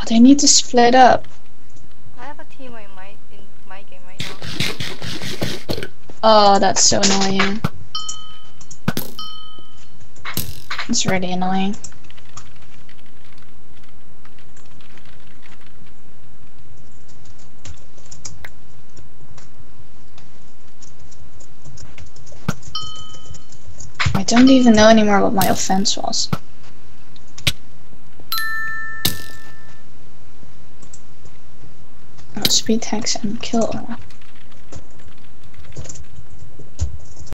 They need to split up. I have a team in my game right now. Oh, that's so annoying. It's really annoying. I don't even know anymore what my offense was. Oh, speed hacks and kill.